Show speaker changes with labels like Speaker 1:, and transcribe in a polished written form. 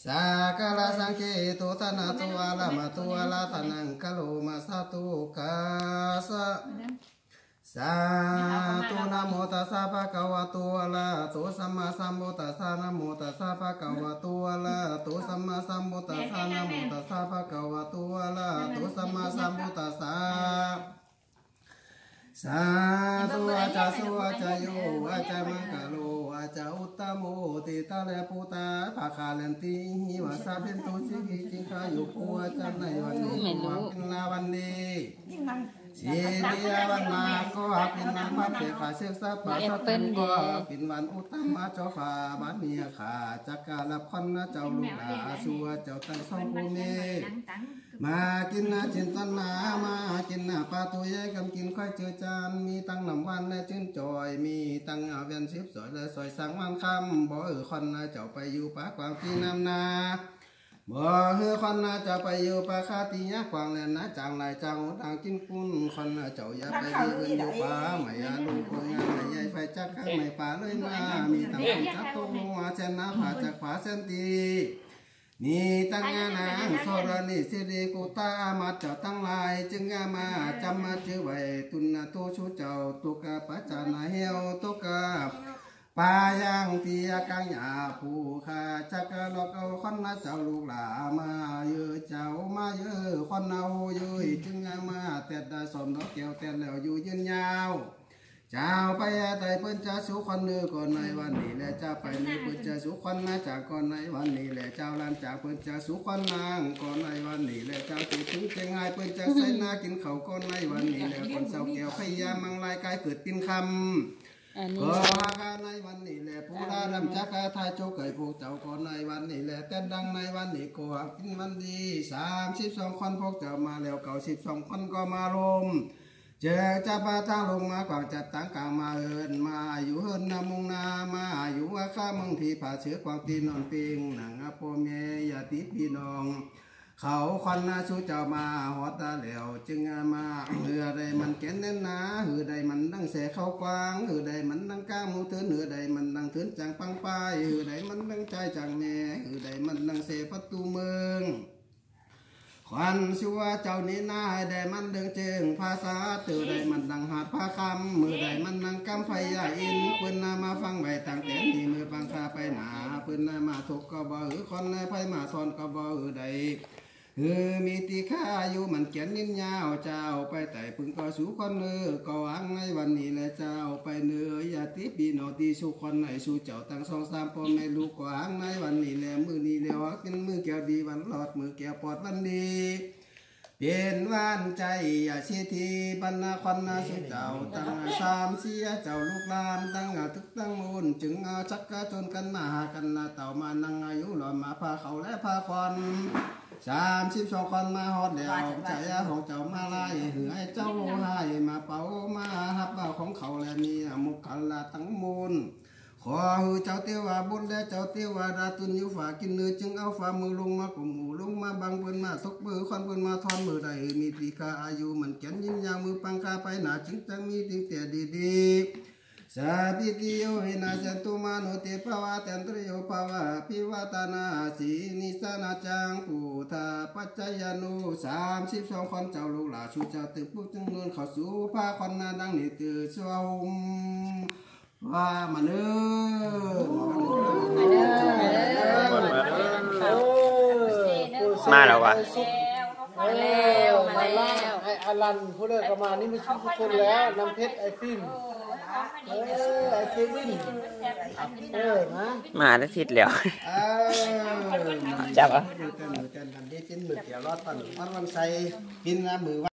Speaker 1: สากาลสังเกตุธนาตัวละมาตัวละธนังกะโลมาสาตุกาสะสาธุนะโมตัสสะภะคะวะโตอะระหะโตสัมมาสัมพุทธัสสะนะโมตัสสะภะคะวะโตอะระหะโตสัมมาสัมพุทธัสสะนะโมตัสสะภะคะวะโตอะระหะโตสัมมาสัมพุทธัสสะสาธุอาจาสุอาจาโยอาจามังกะโลอาจาอุตตโมติตาเลปุตตาภาคาเลนติหิวาสาเพ็นตุสิกิจิงคายุปูอาจารในวันนี้มาเป็นลาวันนี้สีเดียวันมาก็เป็นวันพัดเปขาเสกสับปะสัตว์ก็เป็นวันอุตตมะเจ้าฟ้าบ้านเมียขาจักกาลับพันนะเจ้าลูกหลาสัวเจ้าตั้งสองภูมิมากินนะจินตนามากินนะปลาตัวใหญ่กำกินค่อยเจอจานมีตั้งน้ำวันและจื้นจอยมีตั้งเอาเวียนชิบสอยและสอยสังวันคำบ่คนนะเจ้าไปอยู่ป่ากวางที่น้ำนาบ่คนนะเจ้าไปอยู่ป่าคาตียากวางและนะจางลายจางทางกินกุ้นคนนะเจ้าอย่าไปอยู่ป่าไม่ยาลูกงานไม่ใหญ่ไฟจักข้างไม่ป่าเลยมามีตั้งคนจับตกลงมาเส้นน้ำผ่าจากผาเส้นตีนี่ตั้งงานางโซรานิสิริกุตามาเจ้าตั้งลายจึงมาจำมาจื้อไว้ตุนนาโตชูเจ้าตุกะปัจจานาเหียวตุกะปายังตียกังยาผู้ขาจักรลอกเอาคนนะเจ้าลูกหลามาเยอะเจ้ามาเยอะคนเอาเยอะจึงมาแต่ได้สมดอกเกี่ยวแต่แล้วอยู่ยืนยาวเจ้าไปแต่เพิ่นจะสุขคนเนื้อก่อนในวันนี้และเจ้าไปเนื้อเพิ่นจะสุขคนมาจากก่อนในวันนี้และเจ้าลานจากเพิ่นจะสุขคนนางก่อนในวันนี้และเจ้าติดถึงจะง่ายเพิ่นจะใส่หน้ากินเขาก่อนในวันนี้และคนเศร้าแก้วพยายามมังลายกายเกิดปินคำก็การในวันนี้แหละผู้ราดำจักรทายโจกไก่พวกเจ้าก่อนในวันนี้แหละแต่ดังในวันนี้ก็กินวันดี32คนพวกเจ้ามาแล้ว92คนก็มารวมเจอจะปาทางลงมากว่างจัดตั้งกลางมาเอินมาอยู่เฮินนามุงนามาอยู่ว่าข้ามึงที่ผ่าเชือกวางตีนอนปิงหนังอโปเมยาติพี่น้องเขาควันนาชูเจ้ามาหอตาเหลวจึงมาเหือใดมันแก่นเน้นหนาเหือใดมันดังแสเข้ากวางเหือใดมันดังก้างมูเถือนเหือใดมันดังเถือนจังปังปายเหือใดมันดังใจจังแม่เหือใดมันดังเสประตูเมืองควันชัวเจ้านี้นายได้มันเดิงเจิงภาษาตื่นได้มันดังหาดผ้าคำมือได้มันดังกำไฟยาอินปืนนามาฟังใบต่างแต่ที่มือปังคาไปหนาปืนนามาถูกก็บ่คนในไฟมาซอนก็บ่ใดมีตีข้าอยู่มันเขียนนิ้นยาวเจ้าไปแต่พึ่งก็สู่คนเนื้อก็อังในวันนี้แหละเจ้าไปเนื้อยาติปีนอตีสู่คนไหนสู่เจ้าตั้ง2-3ปนในลูกก็อังในวันนี้แหละมือนี้แล้วกินมือแก้วดีวันหลอดมือแก้วปอดวันดีเป็นวันใจอย่าเสียทีบรรณาควันนาสู่เจ้าตั้ง3เสียเจ้าลูกหลานตั้งทึกตั้งมูลจึงเอาชักกระจนกันมาหากันนาเต่ามานั่งอายุหล่อมาพาเขาและพาควัน32คนมาฮอดแล้วใจของเจ้ามาไล่เหือให้เจ้าให้มาเป่ามาฮับเป่าของเขาและมีมุกขันละทั้งมูลขอเจ้าเตี้ยวบุญและเจ้าเตี้ยวดาตุนอยู่ฝากินเนื้อจึงเอาฝ่ามือลงมากลุ่มหมู่ลงมาบังเบิ้นมาทุกมือควันเบิ้นมาทอนมือใดมีตีกาอายุมันแก่นยินยาวมือปังคาไปหนาจึงจังมีติงแต่ดีสาธิติโยหินาจันตุมานุติภาวะเตนตริโยภาวะพิวัตนาสีนิสนาจังปุถาปัจจยานุ32คนเจ้าลูกหลานชูเจ้าตึกปุ๊บจึงเงินเข้าสู่พาคนนาดังนิตือสวมว่ามาเนื้อ
Speaker 2: มาแล้ววะ
Speaker 3: มาแล้วไอ้อลันผู้เลิกประมาณนี้ไม่ชุบทุกคนแล้วน้ำเพชรไอ้ฟิล์มไอ้เควิน
Speaker 2: มาได้ทิศแล้วจับอ่ะ
Speaker 1: มือกันทำได้จิ้นมือเกี่ยวรอดปันวันใส่กินนะมือ